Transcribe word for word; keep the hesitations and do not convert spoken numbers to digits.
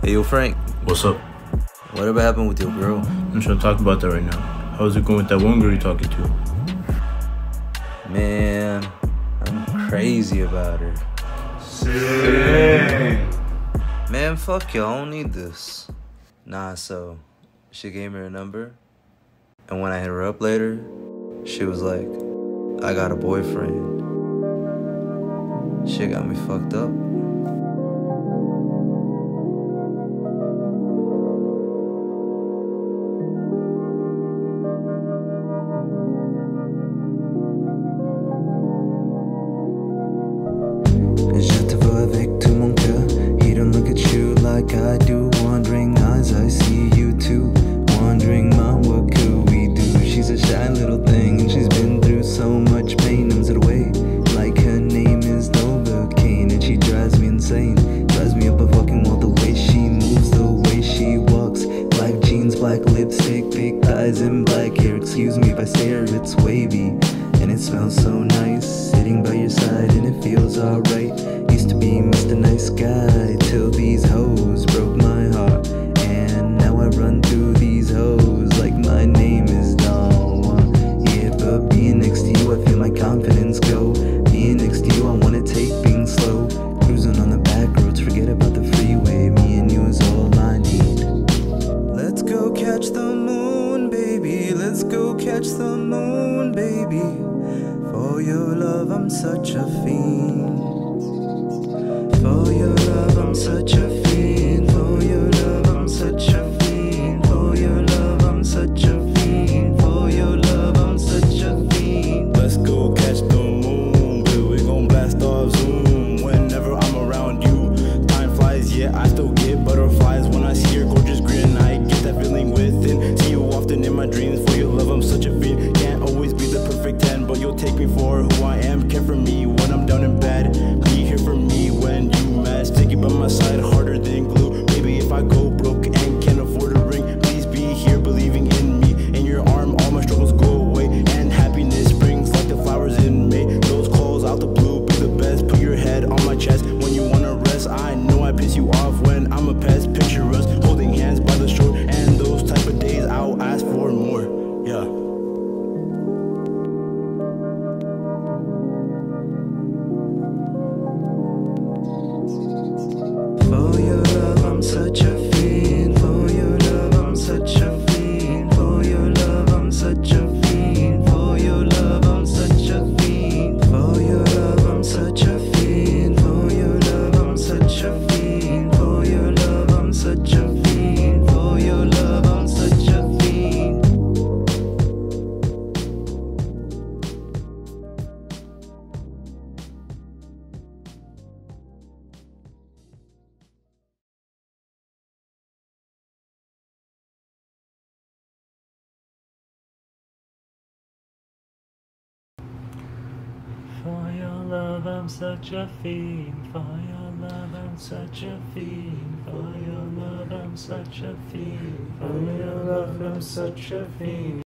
Hey, yo, Frank. What's up? Whatever happened with your girl? I'm trying to talk about that right now. How's it going with that one girl you're talking to? Man, I'm crazy about her. Sick. Man, fuck you. I don't need this. Nah, so she gave me her number, and when I hit her up later, she was like, I got a boyfriend. Shit got me fucked up. Je te vois avec tout mon cœur. He don't look at you like I do. Wandering eyes, I see you too. Wondering, mom, what could we do? She's a shy little thing, and she's been through so much pain. Numbs it away like her name is Novocaine, and she drives me insane. Drives me up a fucking wall. The way she moves, the way she walks. Black jeans, black lipstick, big thighs, and black hair. Excuse me if I stare, it's wavy, and it smells so nice. Sitting by your side, and it feels alright. Used to be Mister Nice Guy till these hoes broke my heart, and now I run through these hoes like my name is Don Juan. Yeah, but being next to you, I feel my confidence go. Being next to you, I wanna take things slow. Cruising on the back roads, forget about the freeway. Me and you is all I need. Let's go catch the moon, baby. Let's go catch the moon, baby. For your love, I'm such a fiend. For your love, I'm such a fiend. For your love, I'm such a fiend. For your love, I'm such a fiend. For your love, I'm such a fiend. Let's go catch the moon, baby. We gon' blast off Zoom. Whenever I'm around you, time flies. Yeah, I still get butterflies when I see your gorgeous grin. I get that feeling within. See you often in my dreams. For your love, I'm such a fiend. Can't always be the perfect ten, but you'll take me for who I am. Care for me when I'm down in bed. Be here for me when you mad. Stick it by my side, harder than glue. Maybe if I go broke and can't afford a ring, please be here believing in me. In your arm, all my struggles go away, and happiness springs like the flowers in May. Those calls out the blue, be the best. Put your head on my chest when you wanna rest. I know I piss you off when I'm a pest. Picture us holding hands by the shore, and those type of days I'll ask for more. Yeah. For your love, I'm such a fiend. For your love, I'm such a fiend. For your love, I'm such a fiend. For your love, I'm such a fiend. For your love, I'm such a fiend. For your love, I'm such a fiend. For your love, I'm such a fiend. For your love, I'm such a fiend. For your love, I'm such a fiend. For your love, I'm such a fiend. For your love, I'm such a fiend. For your love, I'm such a fiend.